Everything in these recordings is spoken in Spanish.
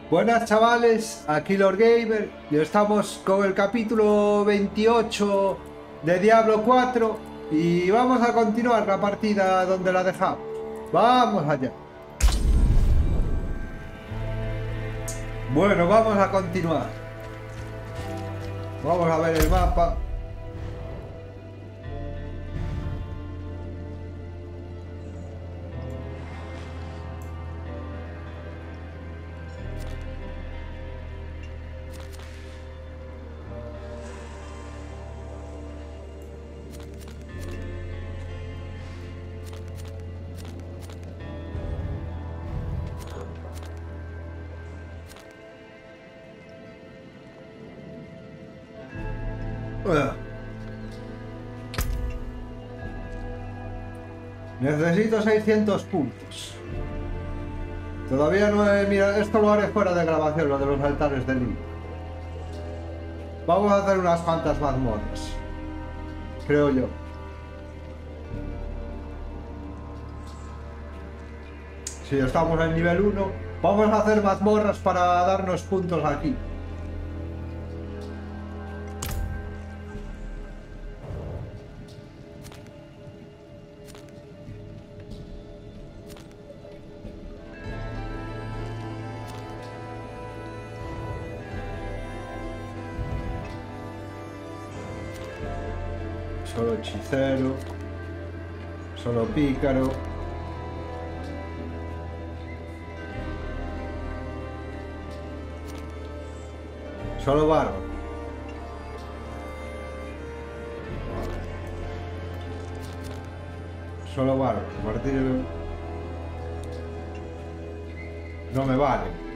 Buenas chavales, aquí Lord Gamer y estamos con el capítulo 28 de Diablo 4 y vamos a continuar la partida donde la dejamos. Vamos allá. Bueno, vamos a continuar. Vamos a ver el mapa. Necesito 600 puntos. Todavía no he mirado. Esto lo haré fuera de grabación, lo de los altares del libro. Vamos a hacer unas cuantas mazmorras, creo yo. Si estamos en nivel 1, vamos a hacer mazmorras para darnos puntos aquí. Solo hechicero, solo pícaro. Solo barro. Solo barro. Martillo. No me vale.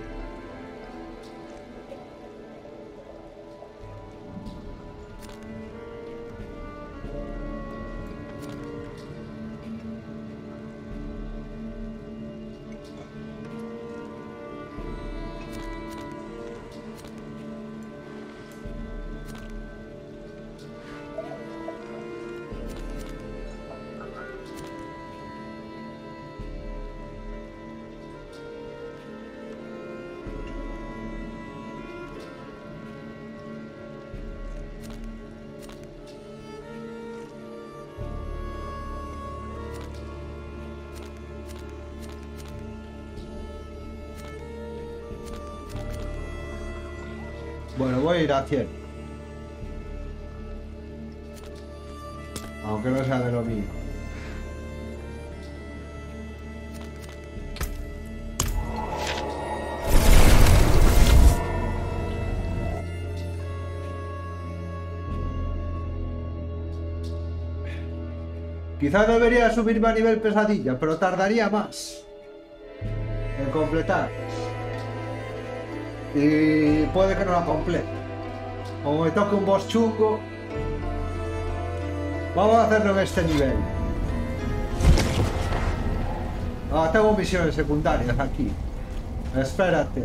Bueno, voy a ir a 100. Aunque no sea de lo mío. Quizás debería subirme a nivel pesadilla, pero tardaría más en completar. Y puede que no la complete. Como me toque un boss chungo, vamos a hacerlo en este nivel. Tengo misiones secundarias aquí. Espérate.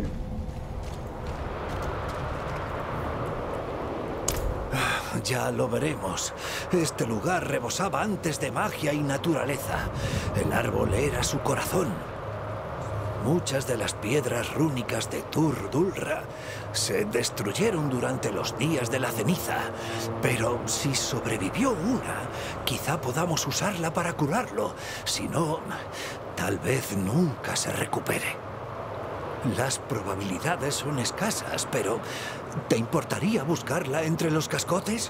Ya lo veremos. Este lugar rebosaba antes de magia y naturaleza. El árbol era su corazón. Muchas de las piedras rúnicas de Tur Dulra se destruyeron durante los días de la ceniza. Pero si sobrevivió una, quizá podamos usarla para curarlo. Si no, tal vez nunca se recupere. Las probabilidades son escasas, pero ¿te importaría buscarla entre los cascotes?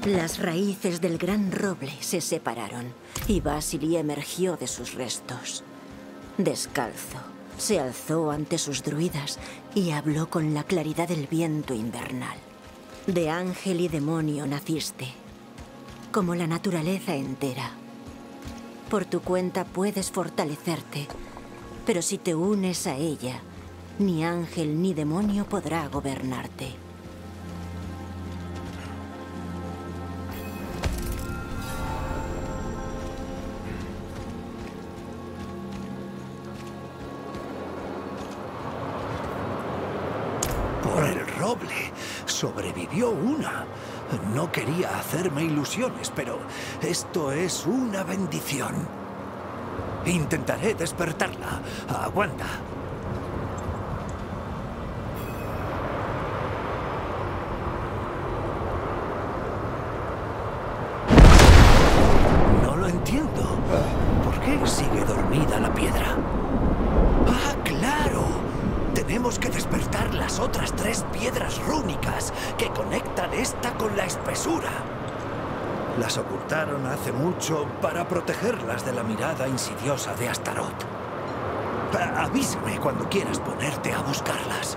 Las raíces del gran roble se separaron y Vasily emergió de sus restos. Descalzo, se alzó ante sus druidas y habló con la claridad del viento invernal. De ángel y demonio naciste, como la naturaleza entera. Por tu cuenta puedes fortalecerte, pero si te unes a ella, ni ángel ni demonio podrá gobernarte. Por el roble. Sobrevivió una. No quería hacerme ilusiones, pero esto es una bendición. Intentaré despertarla. Aguanta. No lo entiendo. ¿Por qué sigue dormida la piedra? ¡Ah, claro! Tenemos que despertar las otras 3 piedras rúnicas que conectan esta con la espesura. Las ocultaron hace mucho para protegerlas de la mirada insidiosa de Astaroth. Avísame cuando quieras ponerte a buscarlas.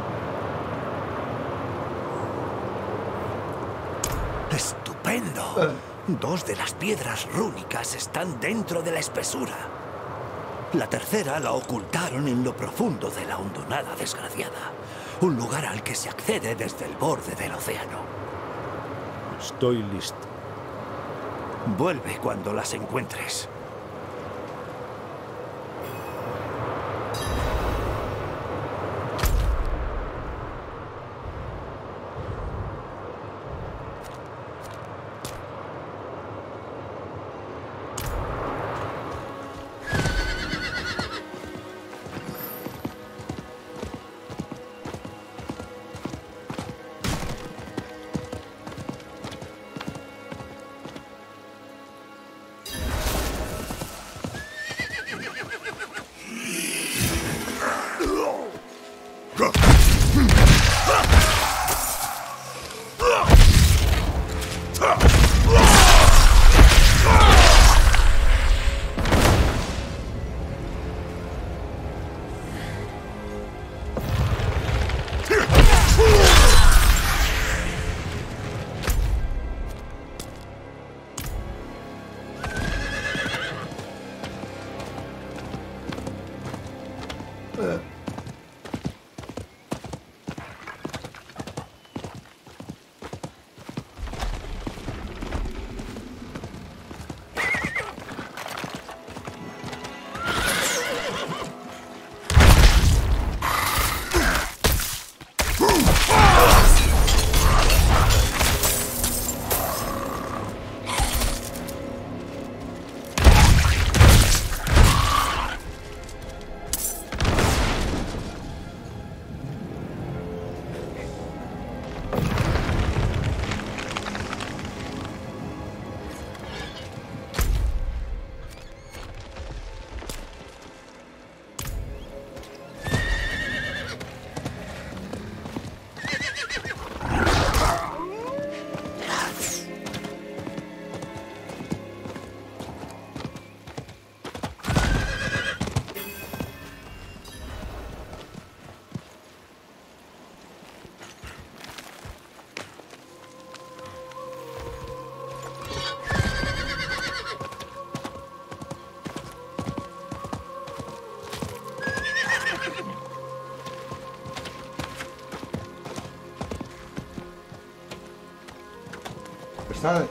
¡Estupendo! 2 de las piedras rúnicas están dentro de la espesura. La tercera la ocultaron en lo profundo de la hondonada desgraciada. Un lugar al que se accede desde el borde del océano. Estoy listo. Vuelve cuando las encuentres. ¿Sabes?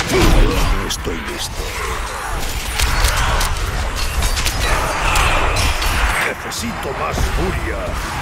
No estoy listo. Necesito más furia.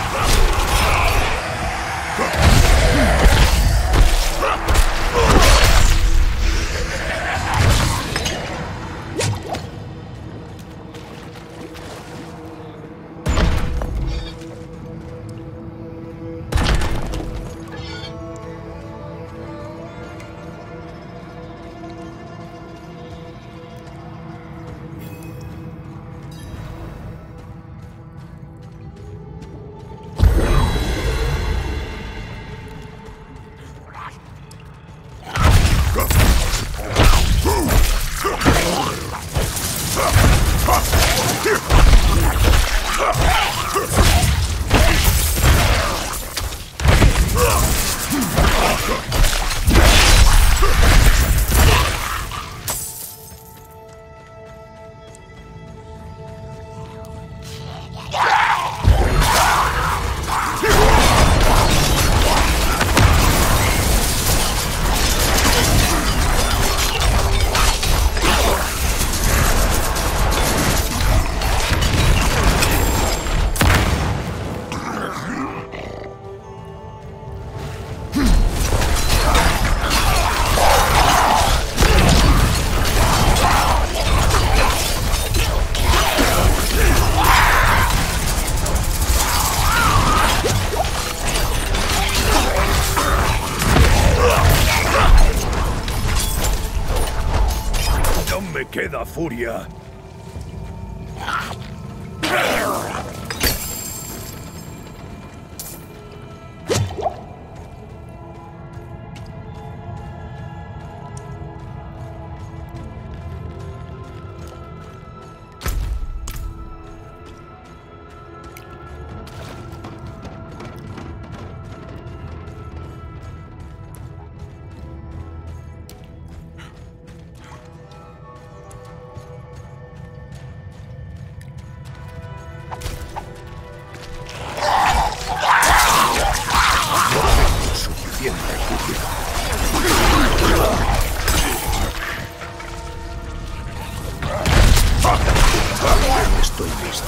Me queda furia. Estoy listo.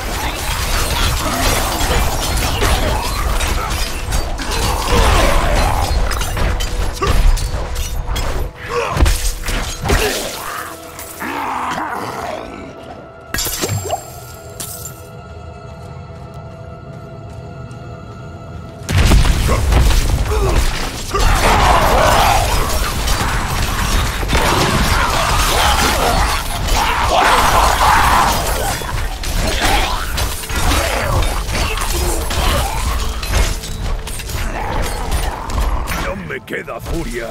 Me queda furia.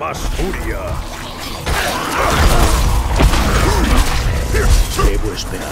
más furia. Debo esperar.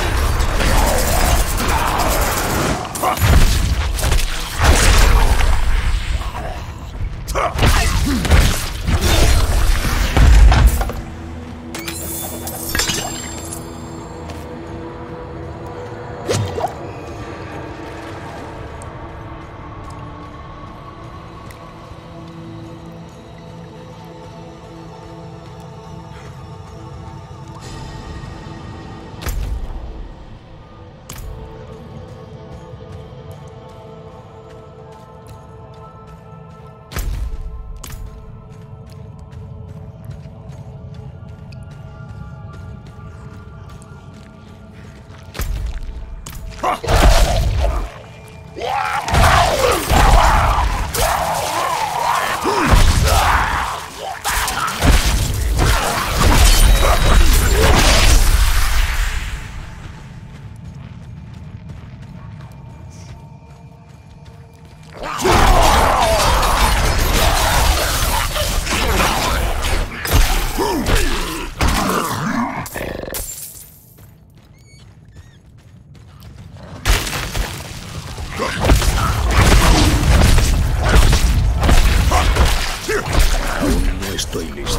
Aún no estoy listo.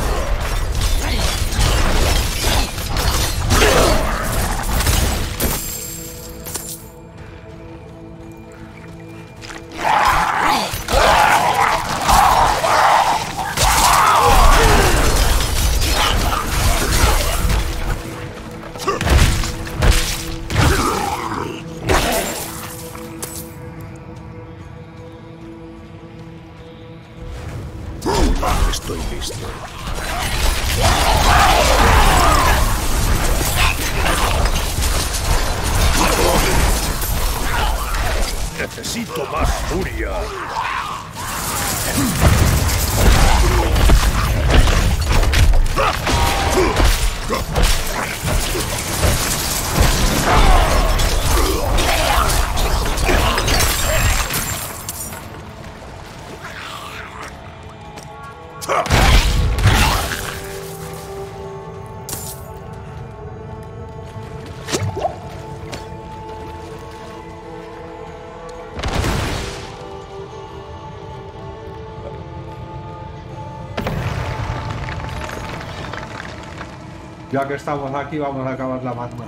No estoy listo. Necesito más furia. Ya que estamos aquí, vamos a acabar la magma.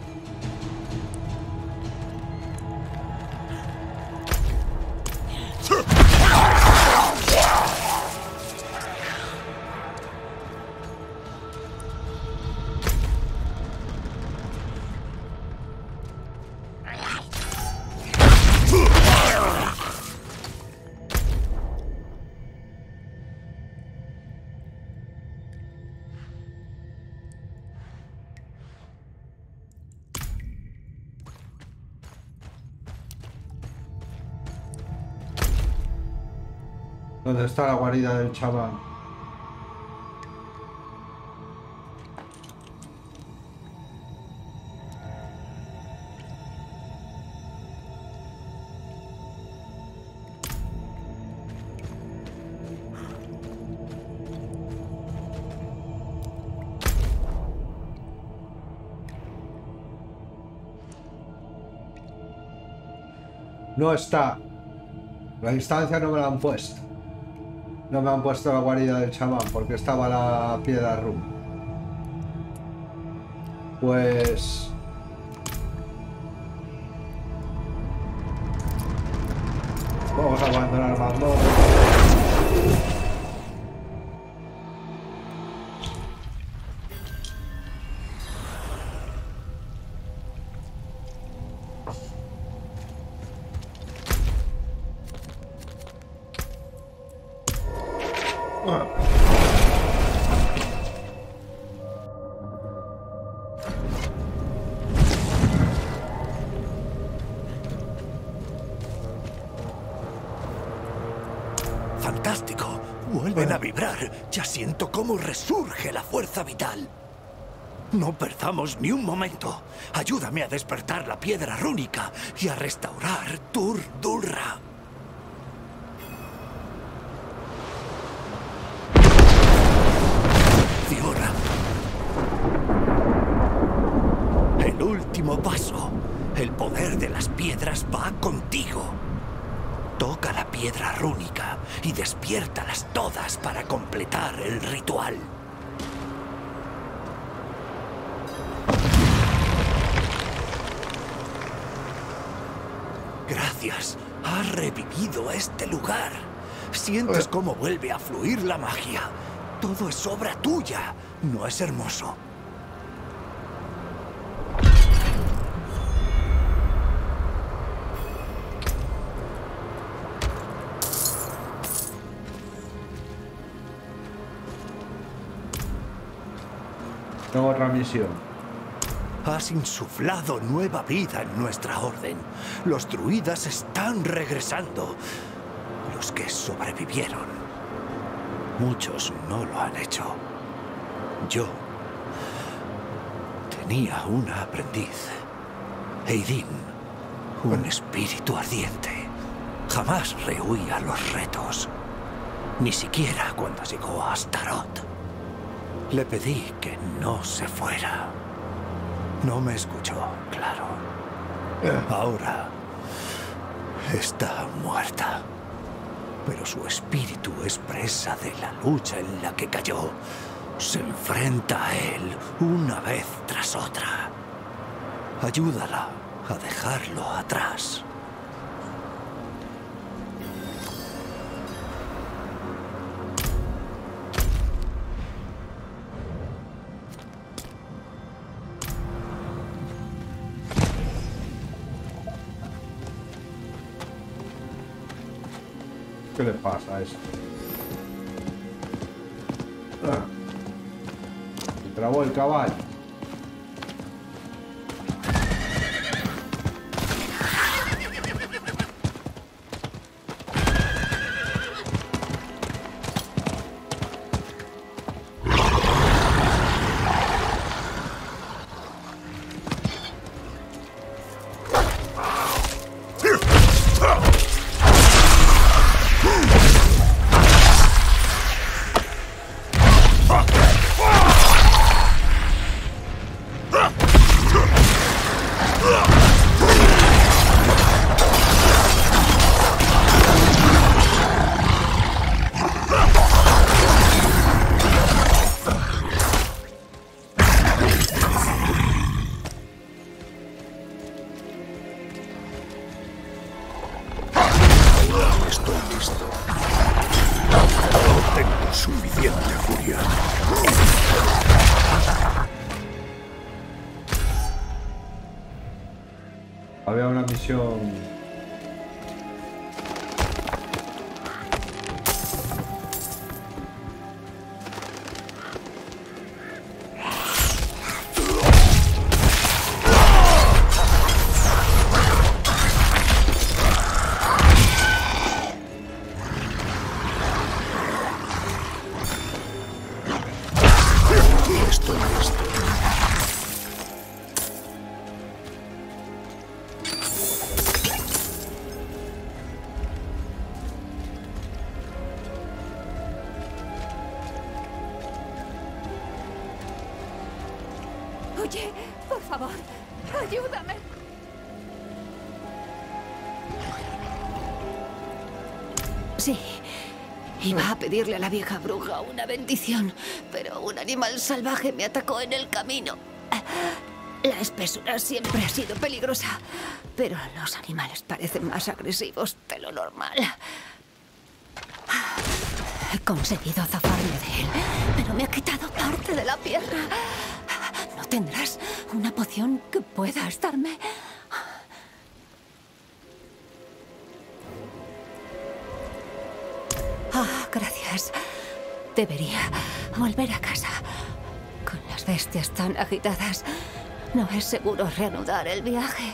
¿Dónde está la guarida del chaval? No está. La distancia no me la han puesto. No me han puesto la guarida del chamán porque estaba la piedra rum. Pues... vamos a abandonar Magmor. ¡Fantástico! Vuelven a vibrar. Ya siento cómo resurge la fuerza vital. No perdamos ni un momento. Ayúdame a despertar la piedra rúnica y a restaurar Tur-Dulra. último paso. El poder de las piedras va contigo. Toca la piedra rúnica y despiértalas todas para completar el ritual. Gracias. Has revivido este lugar. Sientes cómo vuelve a fluir la magia. Todo es obra tuya. ¿No es hermoso? Tengo otra misión. Has insuflado nueva vida en nuestra orden. Los druidas están regresando. Los que sobrevivieron. Muchos no lo han hecho. Yo tenía una aprendiz. Eidin. Un espíritu ardiente. Jamás rehuía los retos. Ni siquiera cuando llegó a Astaroth. Le pedí que no se fuera. No me escuchó, claro. Ahora está muerta. Pero su espíritu es presa de la lucha en la que cayó. Se enfrenta a él una vez tras otra. Ayúdala a dejarlo atrás. ¿Qué le pasa a eso? Se trabó el caballo. Había una misión. Oye, por favor, ayúdame. Sí, iba a pedirle a la vieja bruja una bendición, pero un animal salvaje me atacó en el camino. La espesura siempre ha sido peligrosa, pero los animales parecen más agresivos de lo normal. He conseguido zafarme de él, pero me ha quitado parte de la pierna. ¿No tendrás una poción que pueda darme? Gracias. Debería volver a casa. Con las bestias tan agitadas, no es seguro reanudar el viaje.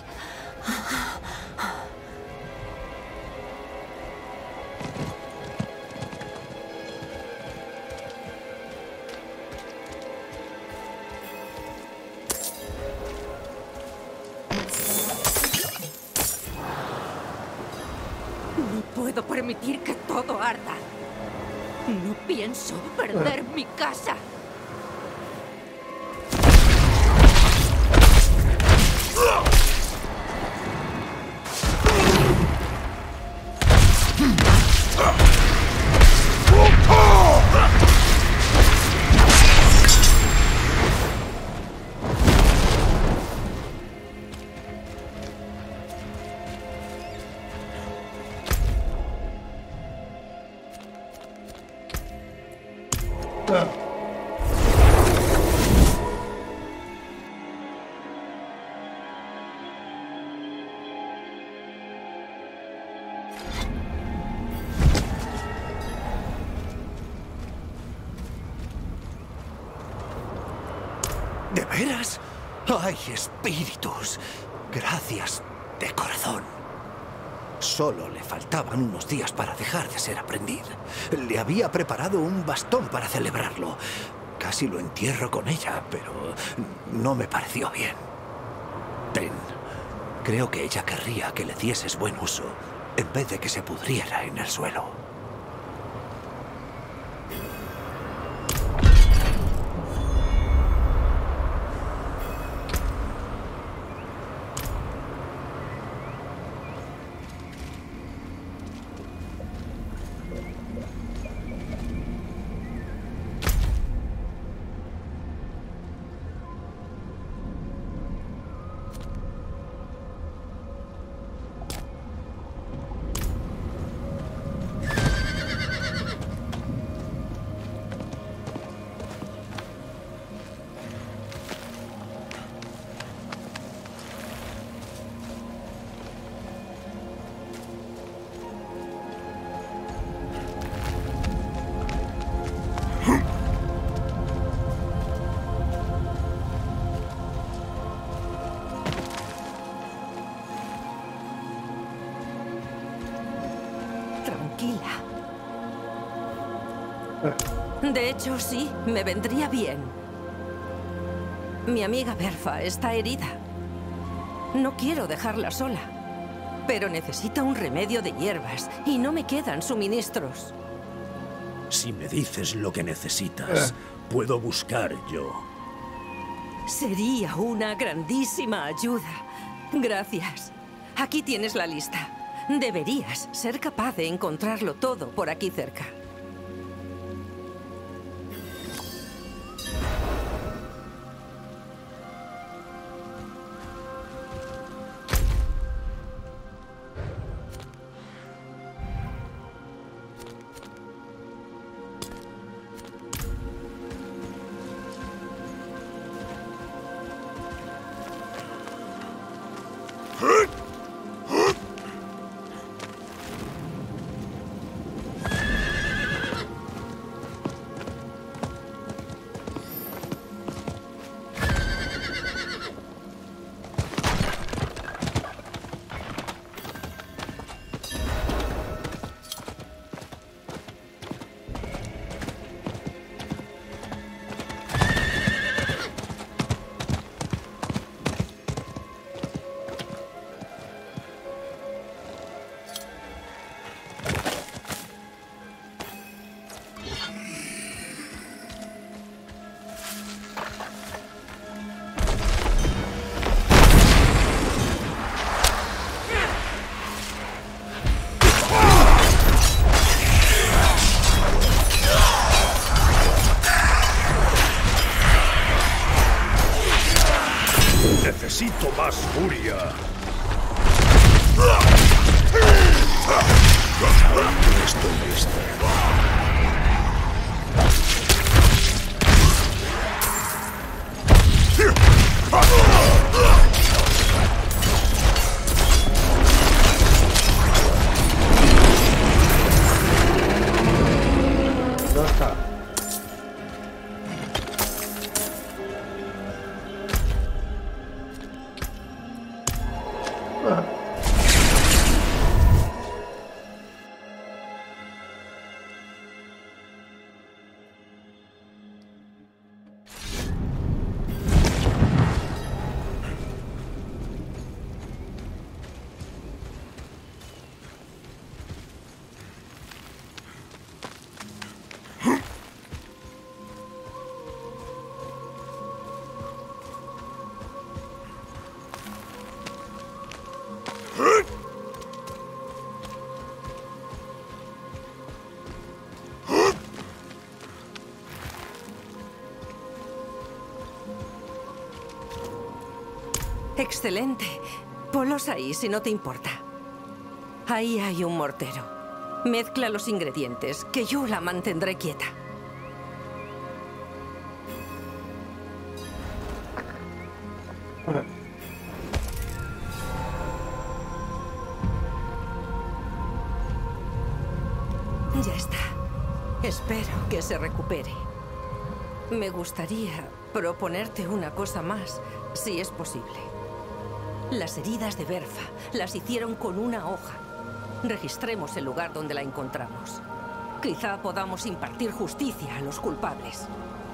No puedo permitir que todo arda. No pienso perder mi casa. veras? ¡Ay, espíritus! Gracias de corazón. Solo le faltaban unos días para dejar de ser aprendiz. Le había preparado un bastón para celebrarlo. Casi lo entierro con ella, pero no me pareció bien. Ten, creo que ella querría que le dieses buen uso, en vez de que se pudriera en el suelo. Tranquila. De hecho, sí, me vendría bien. Mi amiga Berfa está herida. No quiero dejarla sola, pero necesita un remedio de hierbas y no me quedan suministros. Si me dices lo que necesitas, puedo buscar yo. Sería una grandísima ayuda. Gracias. Aquí tienes la lista. Deberías ser capaz de encontrarlo todo por aquí cerca. Necesito más furia. Estoy lista. Ya está. Excelente. Ponlos ahí, si no te importa. Ahí hay un mortero. Mezcla los ingredientes, que yo la mantendré quieta. Ya está. Espero que se recupere. Me gustaría proponerte una cosa más, si es posible. Las heridas de Verfa las hicieron con una hoja. Registremos el lugar donde la encontramos. Quizá podamos impartir justicia a los culpables.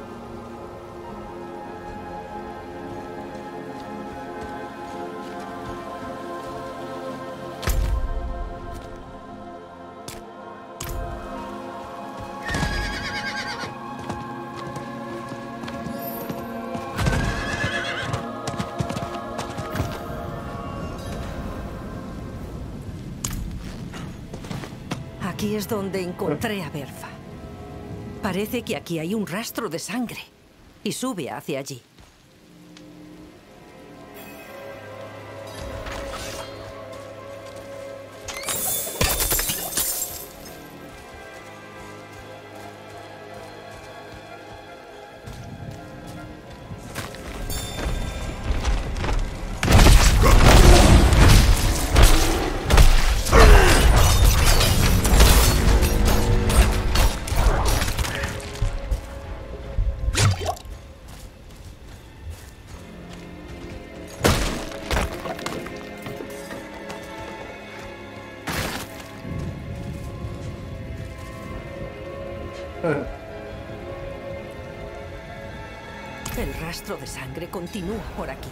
Aquí es donde encontré a Verfa. Parece que aquí hay un rastro de sangre y sube hacia allí. El rastro de sangre continúa por aquí.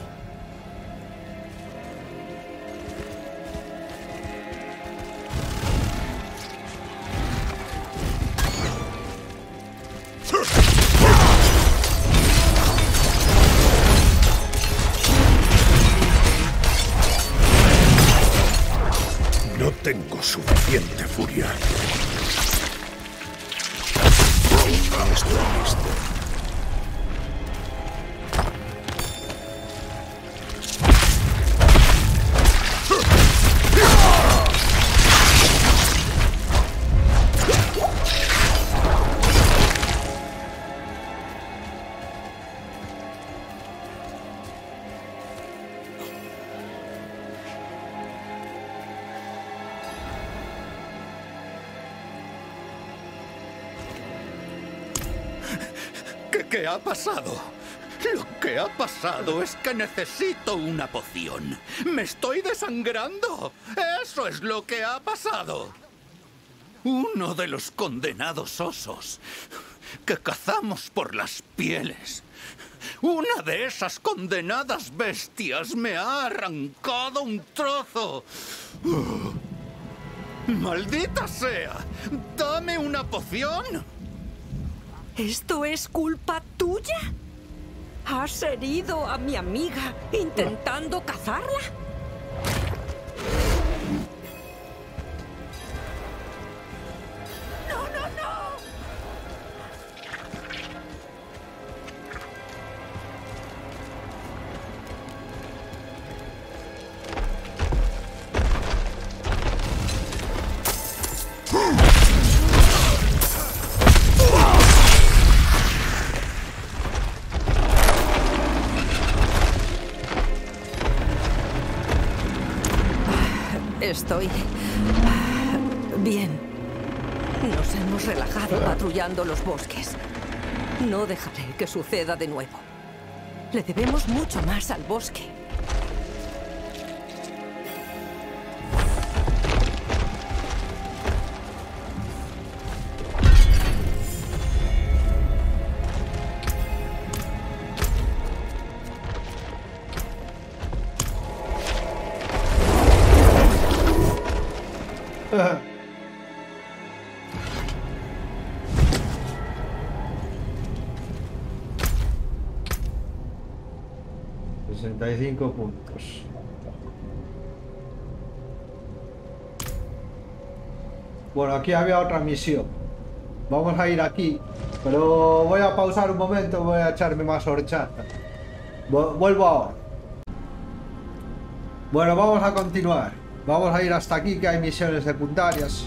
No tengo suficiente furia. Estoy listo. ¿Qué ha pasado? Lo que ha pasado es que necesito una poción. ¡Me estoy desangrando! ¡Eso es lo que ha pasado! Uno de los condenados osos que cazamos por las pieles. Una de esas condenadas bestias me ha arrancado un trozo. ¡Maldita sea! ¡Dame una poción! ¿Esto es culpa tuya? ¿Has herido a mi amiga intentando cazarla? ¡No, no, no! Estoy bien. Nos hemos relajado patrullando los bosques. No dejaré que suceda de nuevo. Le debemos mucho más al bosque. puntos. Bueno, aquí había otra misión. Vamos a ir aquí, pero voy a pausar un momento, voy a echarme más horchata. Vuelvo ahora. Bueno, vamos a continuar. Vamos a ir hasta aquí, que hay misiones secundarias.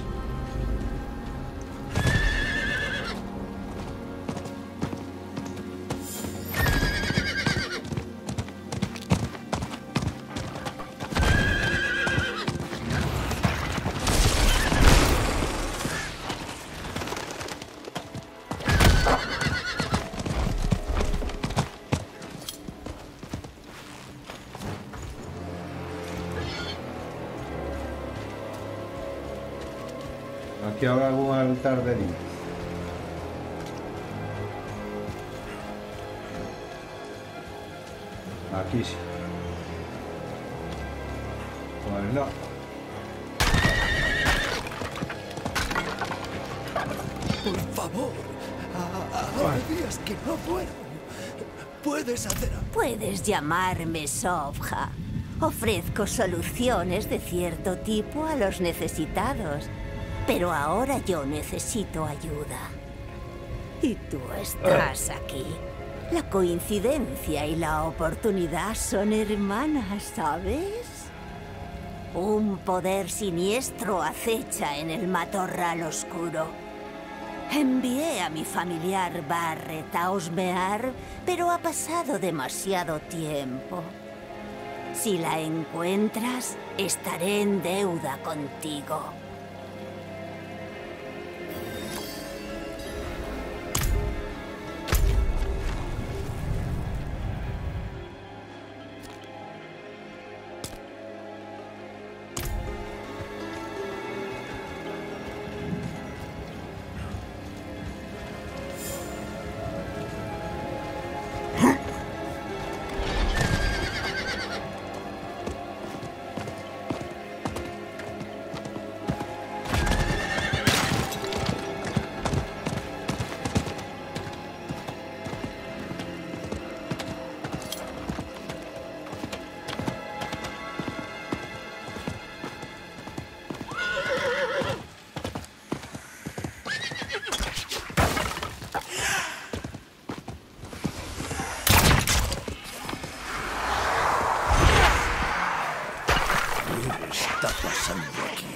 Aquí habrá algún altar de Link. Aquí sí. Pues no. Por favor, ahora días que no duermo. Puedes hacer algo. Puedes llamarme Sovja. Ofrezco soluciones de cierto tipo a los necesitados. Pero ahora yo necesito ayuda. Y tú estás aquí. La coincidencia y la oportunidad son hermanas, ¿sabes? Un poder siniestro acecha en el matorral oscuro. Envié a mi familiar Barret a husmear, pero ha pasado demasiado tiempo. Si la encuentras, estaré en deuda contigo. ¿Qué está pasando aquí?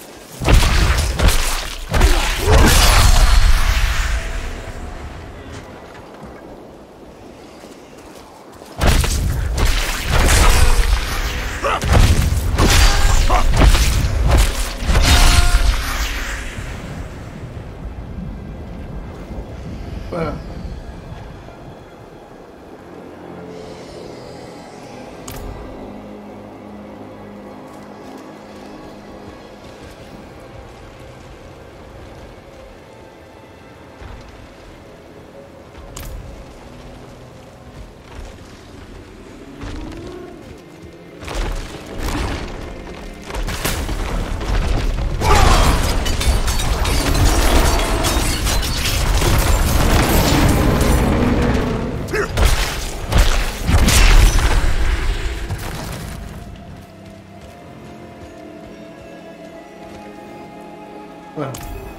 Bueno.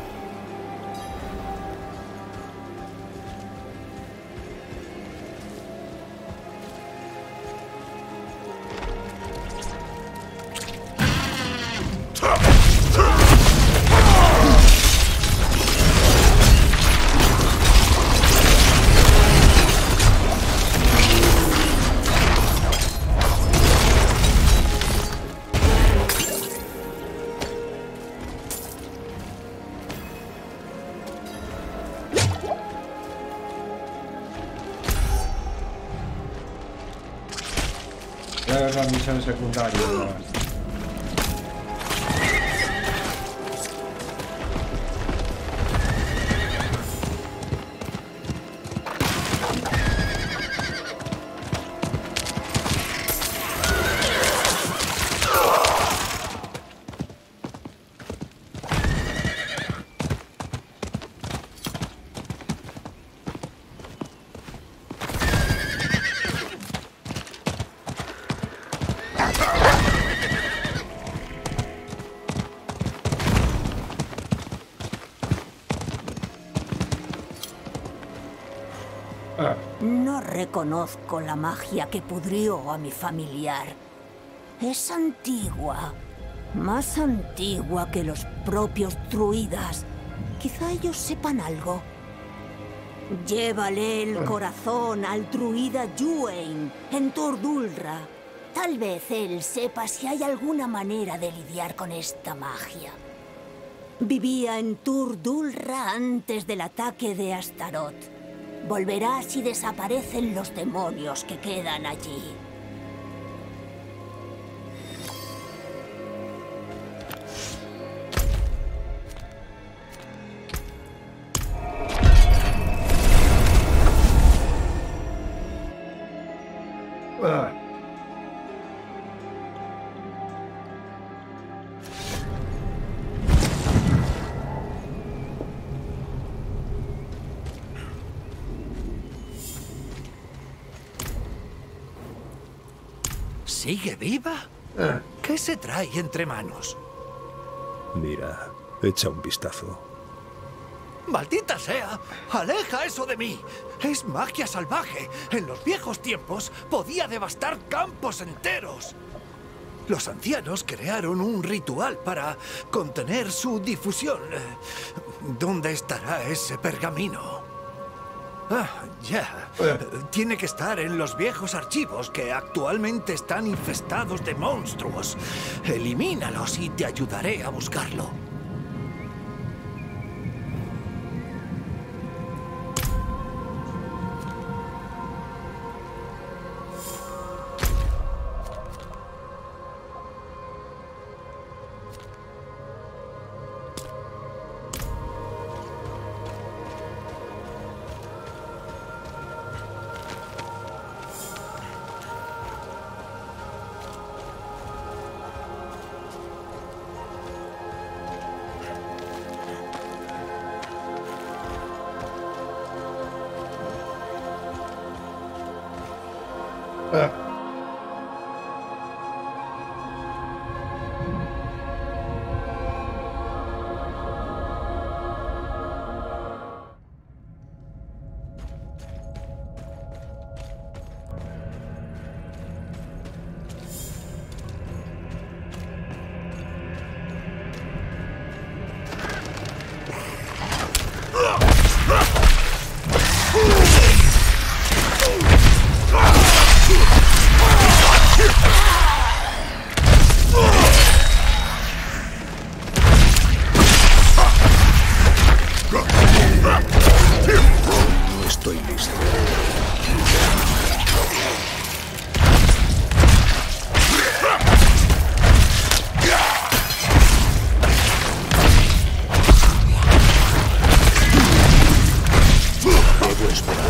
Voy a ver las misiones secundarias. No reconozco la magia que pudrió a mi familiar. Es antigua, más antigua que los propios druidas. Quizá ellos sepan algo. Llévale el corazón al druida Yuein en Turdulra. Tal vez él sepa si hay alguna manera de lidiar con esta magia. Vivía en Turdulra antes del ataque de Astaroth. Volverá si desaparecen los demonios que quedan allí. ¿Sigue viva? ¿Qué se trae entre manos? Mira, echa un vistazo. ¡Maldita sea! ¡Aleja eso de mí! ¡Es magia salvaje! En los viejos tiempos podía devastar campos enteros. Los ancianos crearon un ritual para contener su difusión. ¿Dónde estará ese pergamino? Ah, ya. Tiene que estar en los viejos archivos que actualmente están infestados de monstruos. Elimínalos y te ayudaré a buscarlo. No estoy listo. Debo esperar.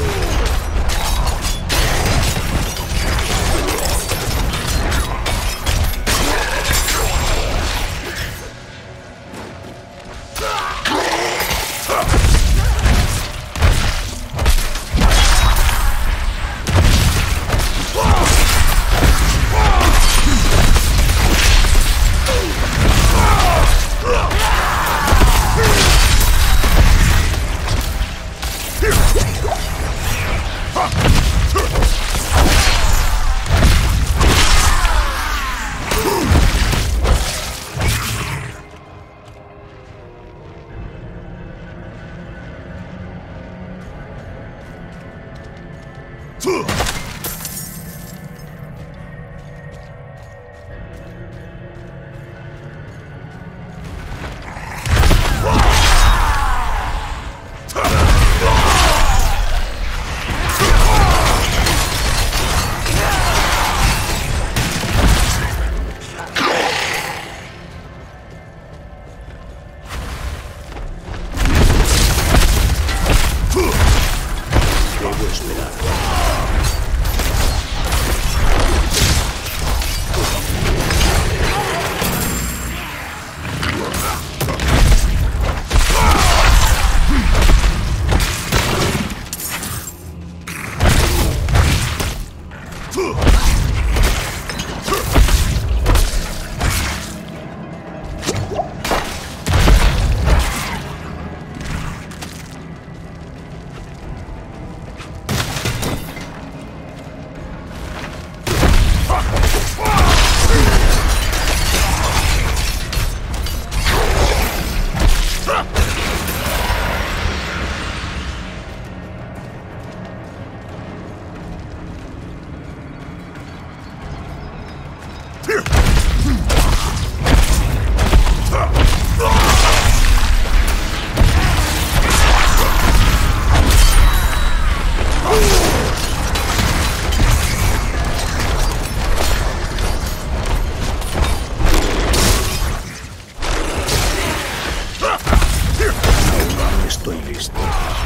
Estoy listo.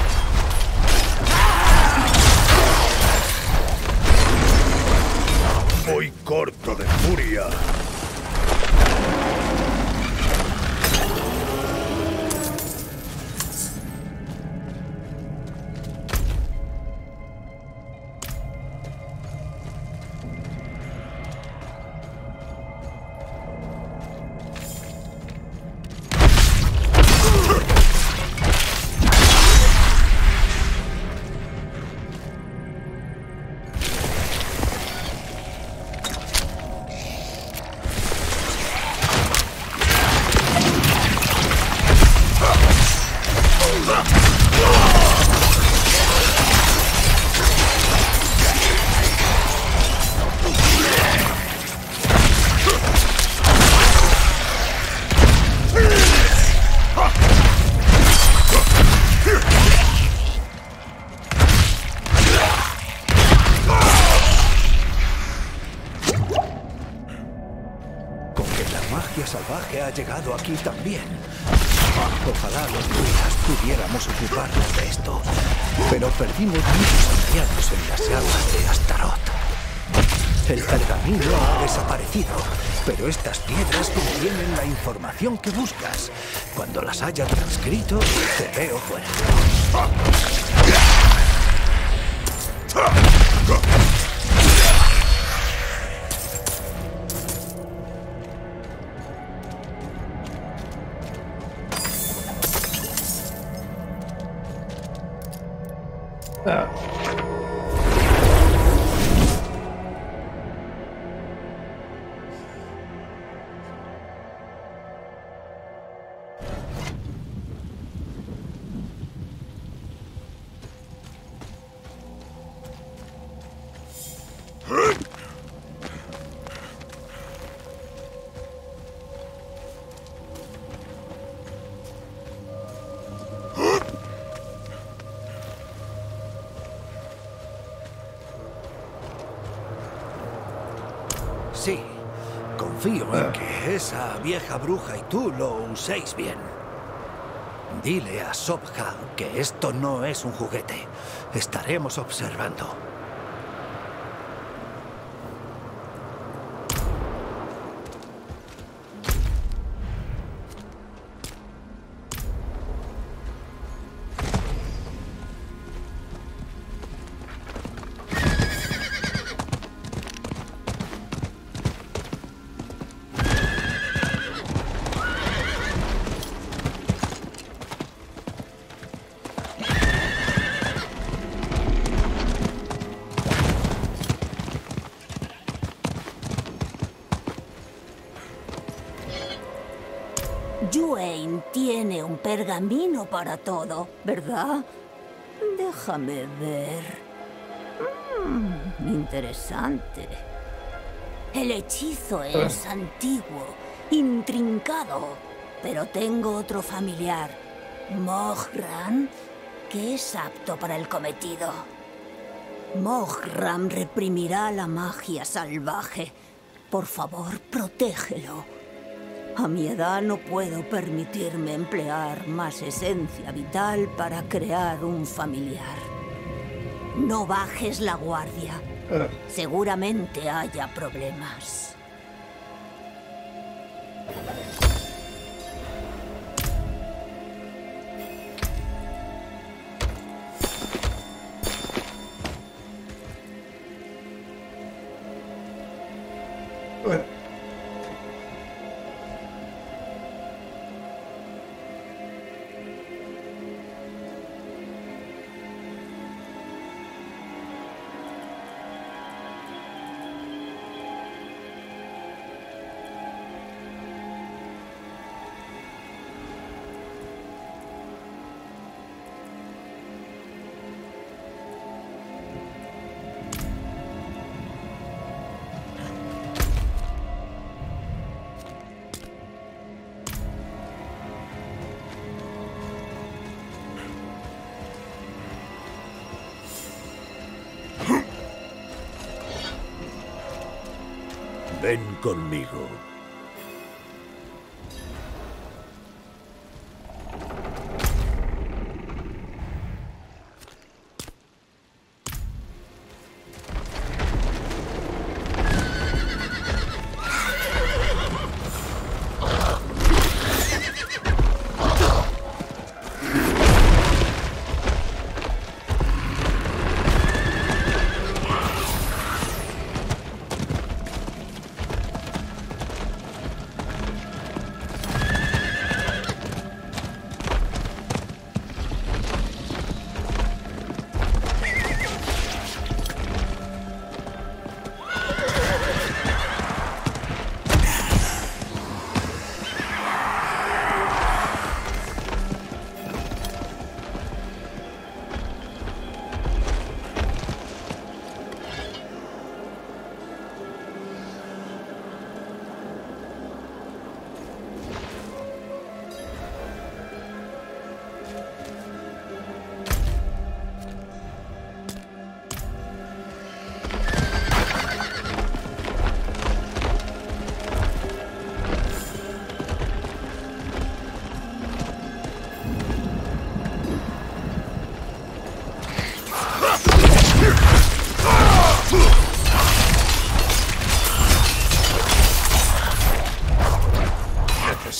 Voy corto de furia. magia salvaje ha llegado aquí también. Ojalá los druidas pudiéramos ocuparnos de esto, pero perdimos muchos ancianos en las aguas de Astaroth. El pergamino ha desaparecido, pero estas piedras contienen la información que buscas. Cuando las haya transcrito, te veo fuera. Sí, confío en que esa vieja bruja y tú lo uséis bien. Dile a Sobja que esto no es un juguete. Estaremos observando. Yuein tiene un pergamino para todo, ¿verdad? Déjame ver. Interesante. El hechizo es antiguo, intrincado, pero tengo otro familiar, Mohram, que es apto para el cometido. Mohram reprimirá la magia salvaje. Por favor, protégelo. A mi edad no puedo permitirme emplear más esencia vital para crear un familiar. No bajes la guardia. Seguramente haya problemas. Ven conmigo.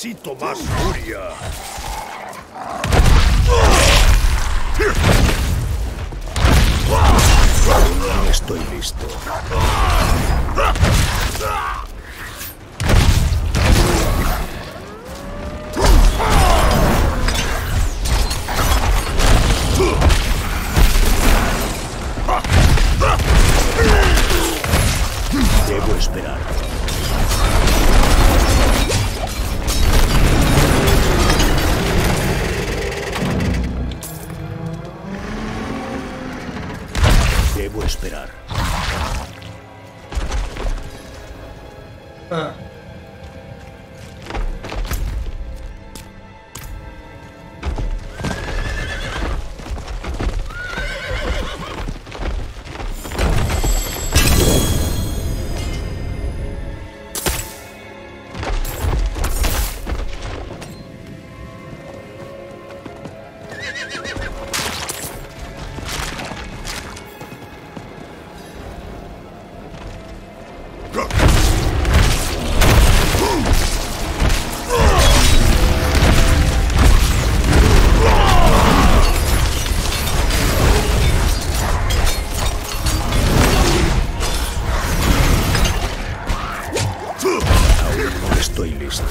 Necesito más furia. No estoy listo. Debo esperar. Debo esperar. No estoy listo.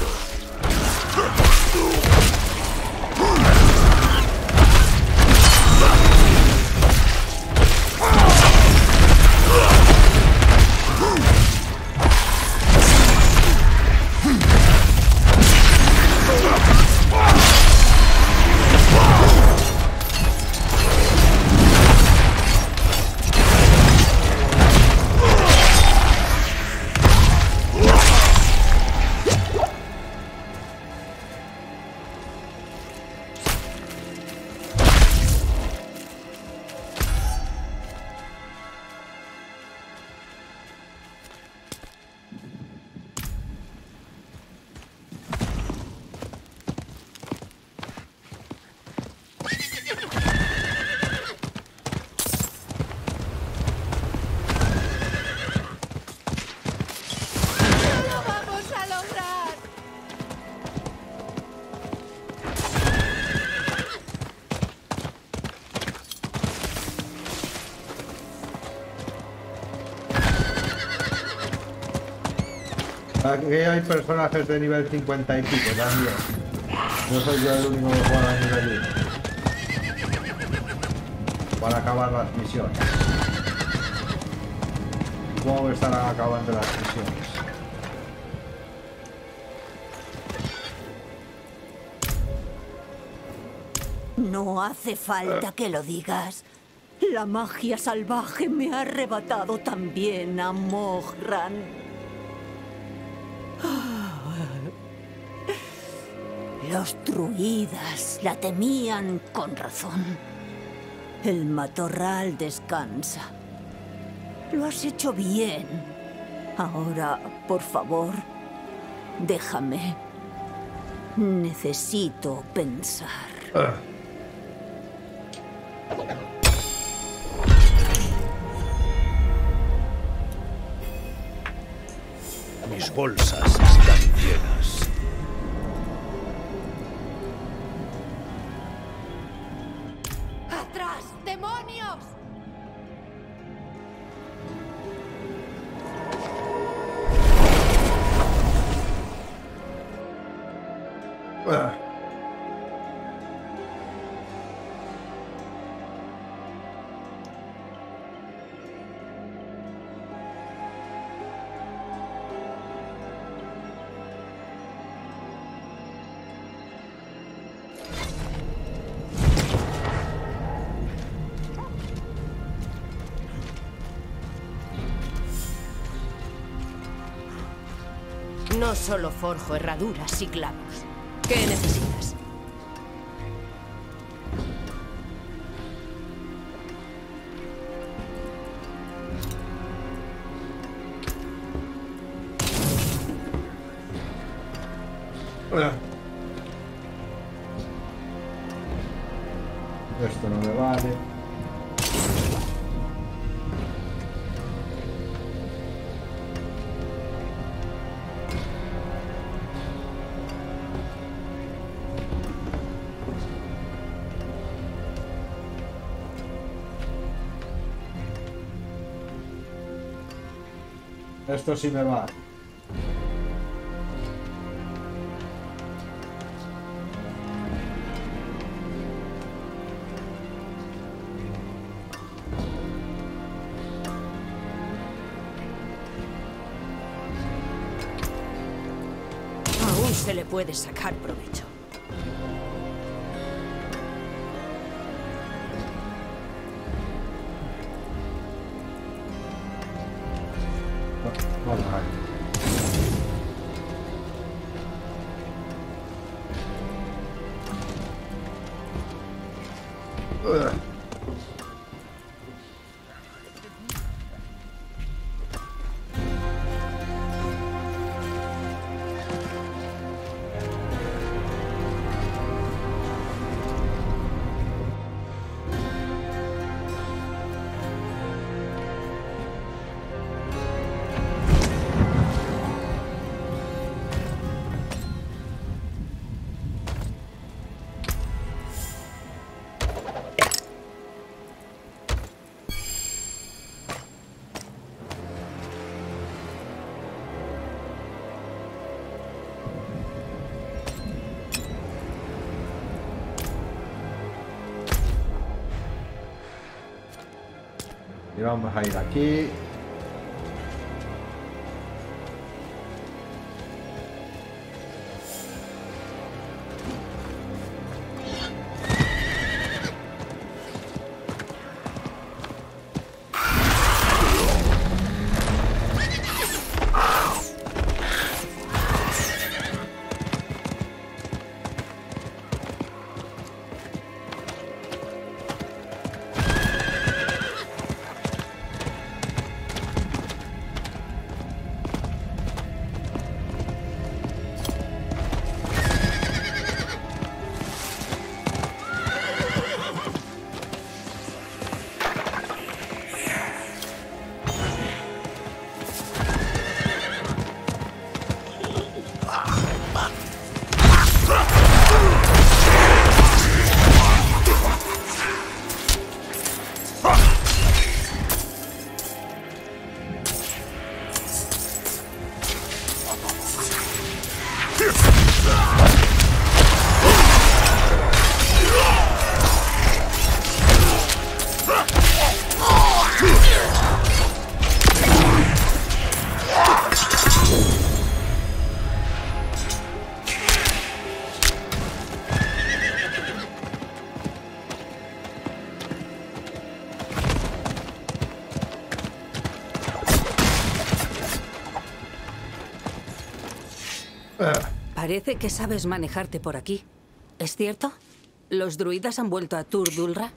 Aquí hay personajes de nivel 50 y pico también. No soy yo el único que juega a nivel 1. Para acabar las misiones. ¿Cómo estarán acabando las misiones? No hace falta que lo digas. La magia salvaje me ha arrebatado también a Mohran. Los druidas la temían con razón. El matorral descansa. Lo has hecho bien. Ahora, por favor, déjame. Necesito pensar. Mis bolsas están llenas. ¡Atrás, demonios! No solo forjo herraduras y clavos. ¿Qué necesitas? Esto no me vale. Esto sí me va. Aún se le puede sacar provecho. Vamos a ver. Y vamos a ir aquí. Parece que sabes manejarte por aquí. ¿Es cierto? ¿Los druidas han vuelto a Tur Dulra?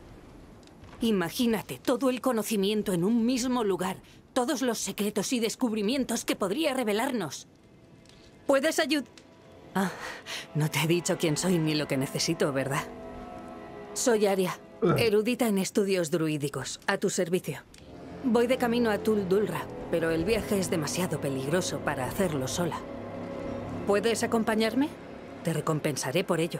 Imagínate todo el conocimiento en un mismo lugar. Todos los secretos y descubrimientos que podría revelarnos. ¿Puedes ayudar? Ah, no te he dicho quién soy ni lo que necesito, ¿verdad? Soy Aria, erudita en estudios druídicos, a tu servicio. Voy de camino a Tur Dulra, pero el viaje es demasiado peligroso para hacerlo sola. ¿Puedes acompañarme? Te recompensaré por ello.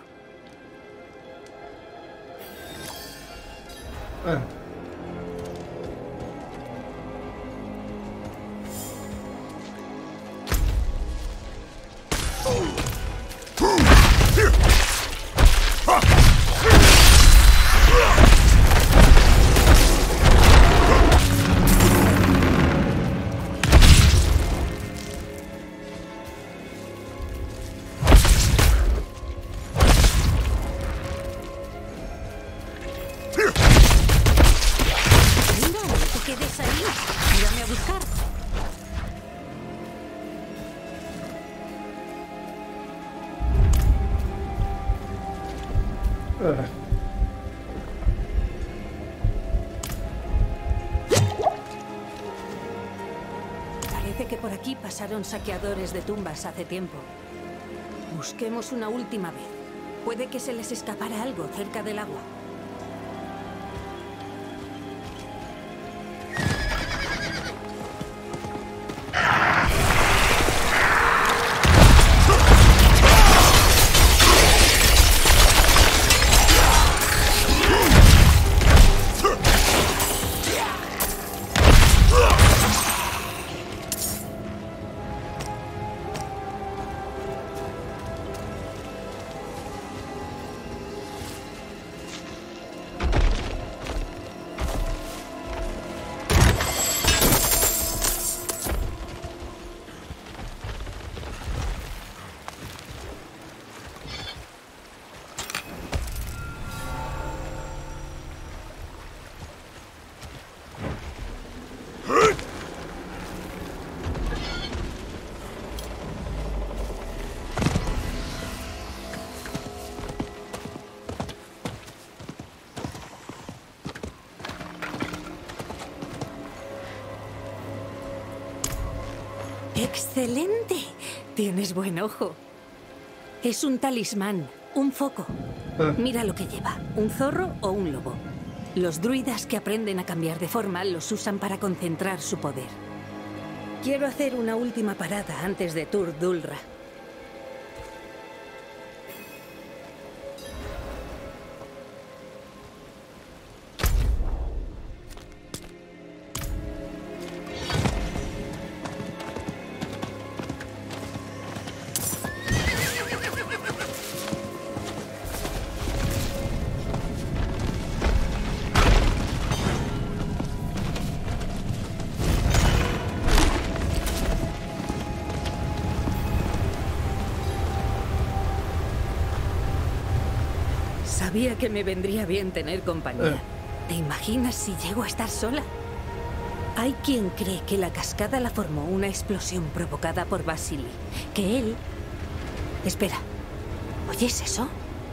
Parece que por aquí pasaron saqueadores de tumbas hace tiempo. Busquemos una última vez. Puede que se les escapara algo cerca del agua. ¡Excelente! Tienes buen ojo. Es un talismán, un foco. Mira lo que lleva, un zorro o un lobo. Los druidas que aprenden a cambiar de forma los usan para concentrar su poder. Quiero hacer una última parada antes de Tur Dulra. Sabía que me vendría bien tener compañía. ¿Te imaginas si llego a estar sola? Hay quien cree que la cascada la formó una explosión provocada por Vasily. Que él... Espera. ¿Oyes eso?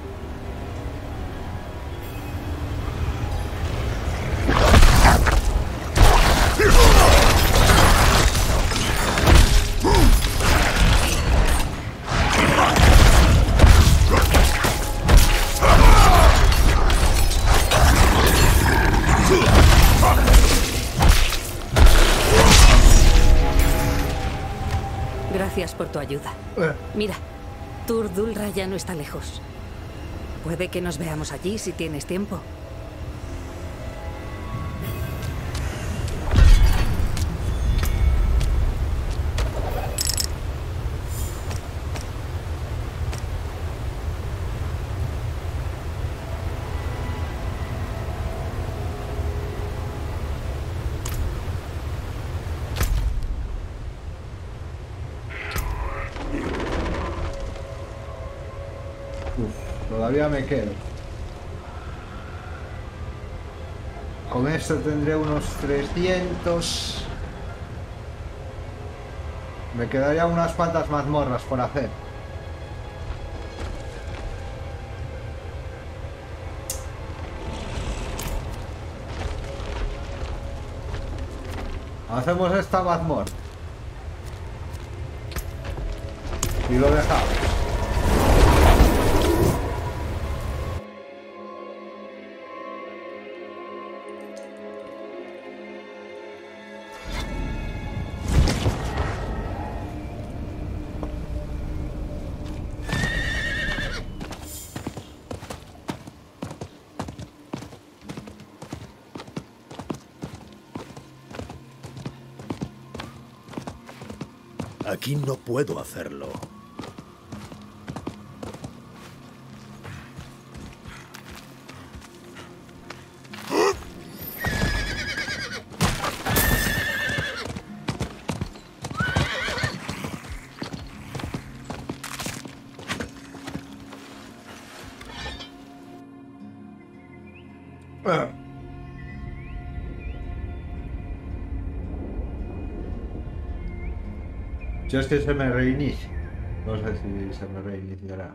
Gracias por tu ayuda. Mira, Tur Dulra ya no está lejos. Puede que nos veamos allí si tienes tiempo. Todavía me quedo. Con esto tendré unos 300. Me quedarían unas cuantas mazmorras por hacer. Hacemos esta mazmorra y lo dejamos. Aquí no puedo hacerlo. Yo es que se me reinicia. No sé si se me reiniciará.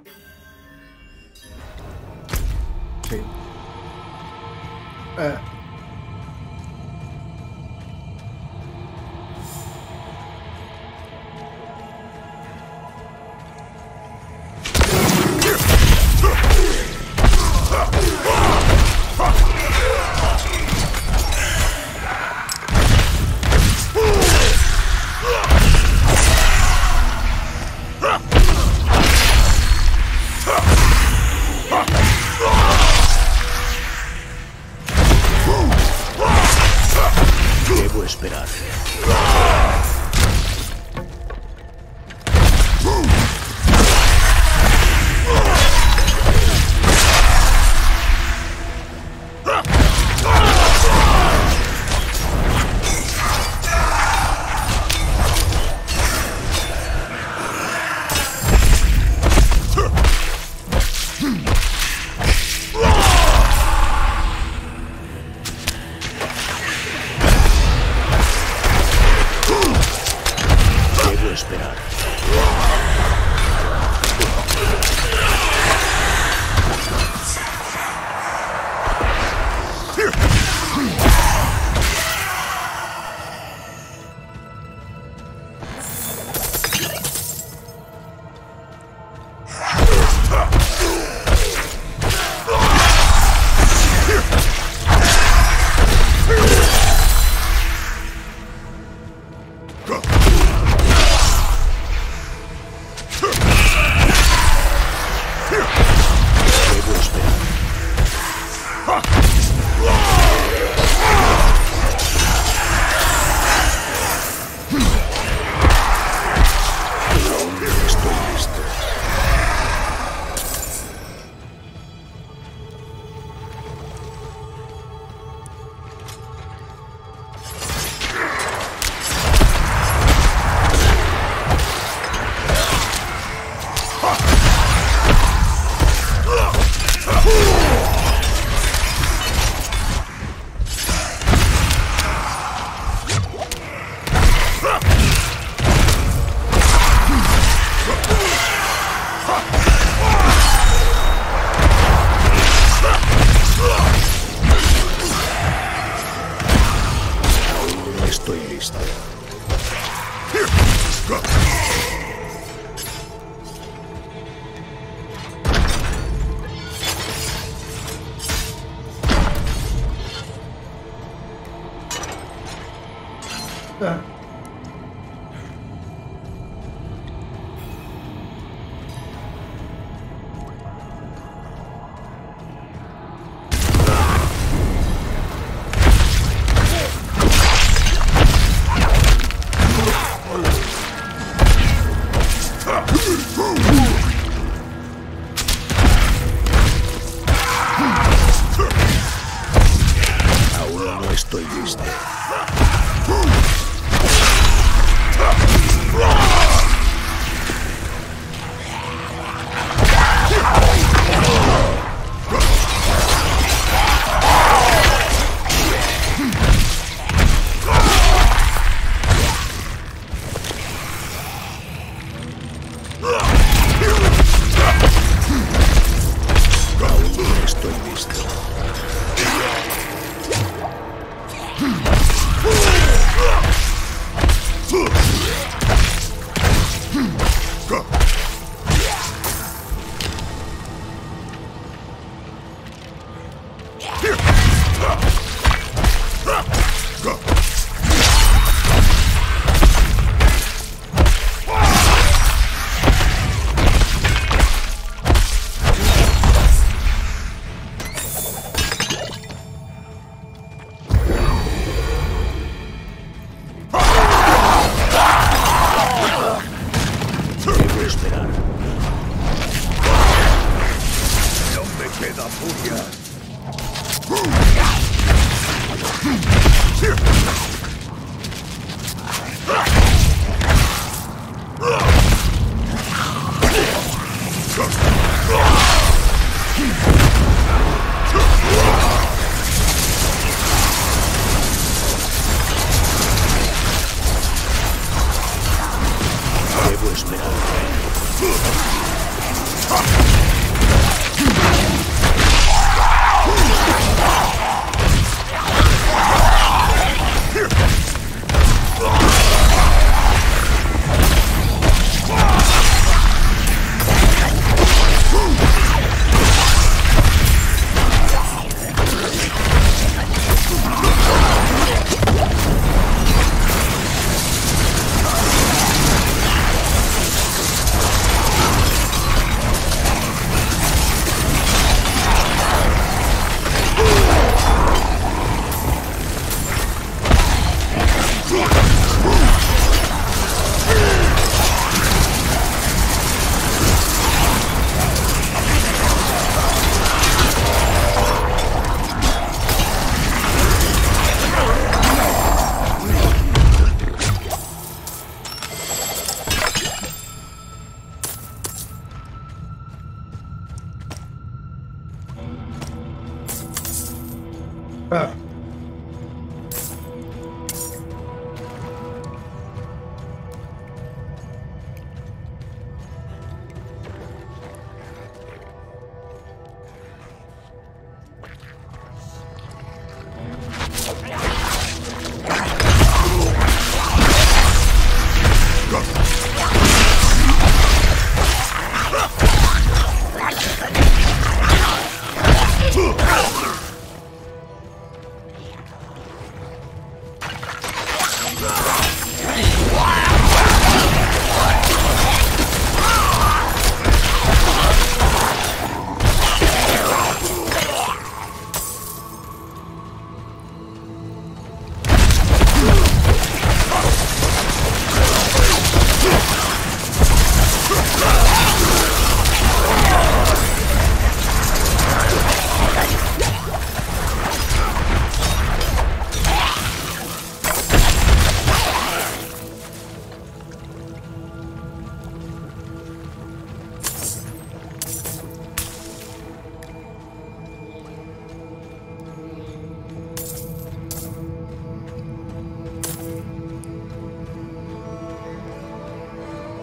Sí. estoy listo. Estoy listo. Aún no estoy listo. Aún no estoy listo. Debo esperar. No me queda furia. Debo esperar.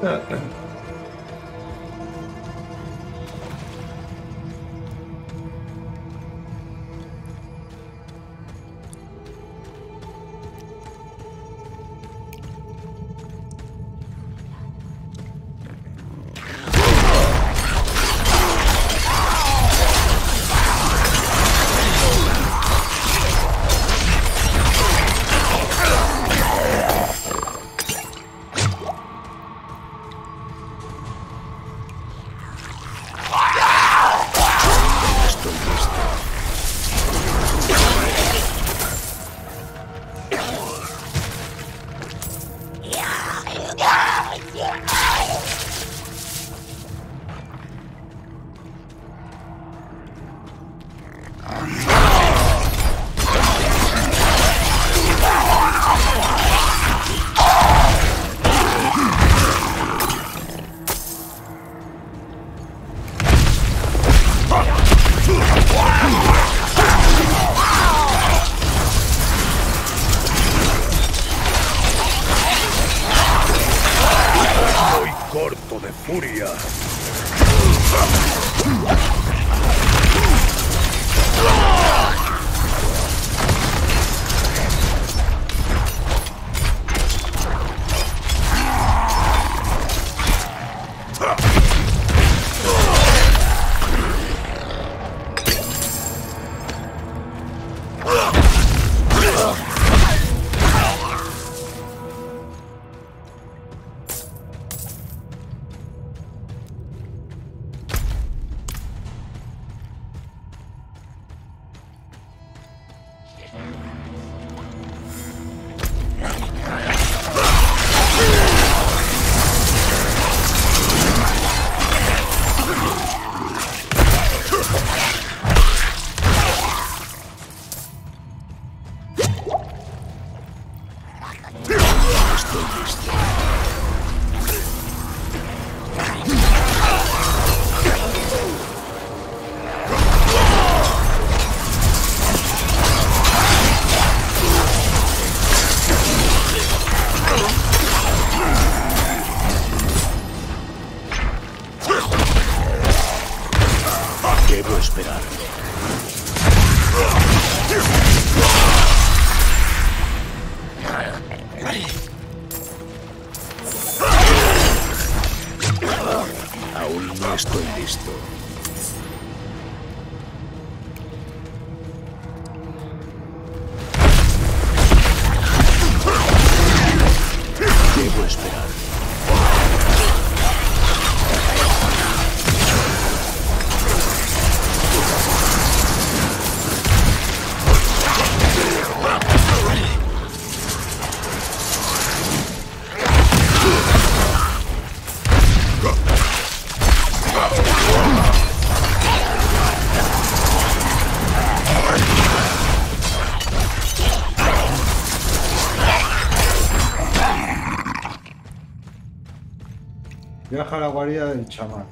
Corto de furia. Debo esperar. Aún no estoy listo. Debo esperar. Viaja a la guarida del chamán.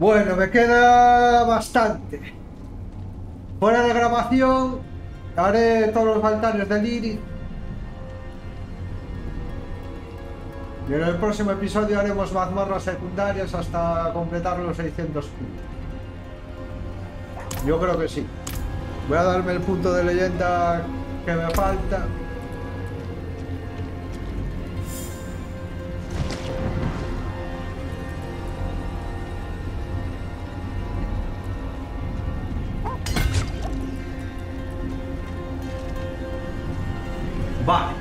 Bueno, me queda bastante. Fuera de grabación haré todos los altares de Lilith. Y en el próximo episodio haremos mazmorras secundarias hasta completar los 600 puntos. Yo creo que sí. Voy a darme el punto de leyenda que me falta. Vale.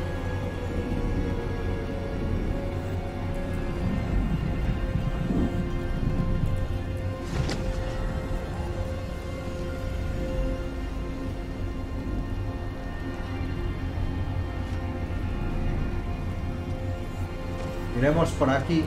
Iremos por aquí.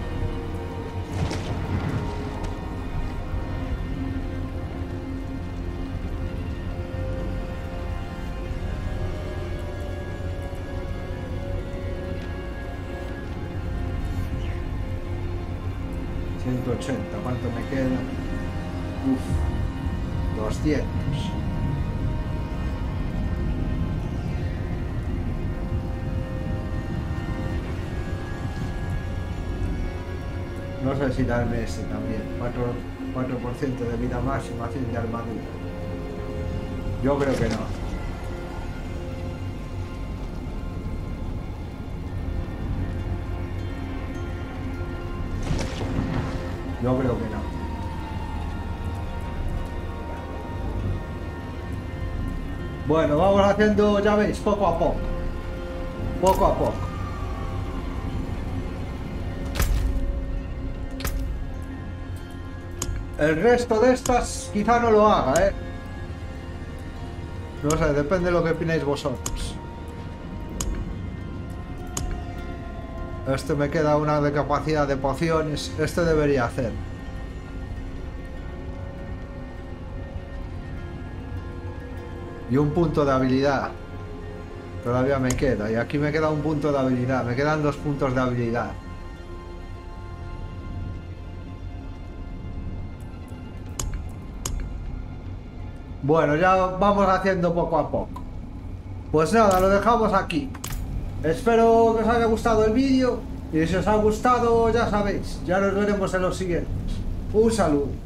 $180, ¿cuánto me queda? Uf, 200. No sé si darme este también. 4% de vida máxima, 100 de armadura. Yo creo que no. Yo creo que no. Bueno, vamos haciendo, ya veis, poco a poco. Poco a poco. El resto de estas quizá no lo haga, ¿eh? No sé, depende de lo que opinéis vosotros. Este me queda una de capacidad de pociones. Este debería hacer. Y un punto de habilidad. Todavía me queda. Y aquí me queda un punto de habilidad. Me quedan 2 puntos de habilidad. Bueno, ya vamos haciendo poco a poco. Pues nada, lo dejamos aquí. Espero que os haya gustado el vídeo. Y si os ha gustado, ya sabéis, ya nos veremos en los siguientes. Un saludo.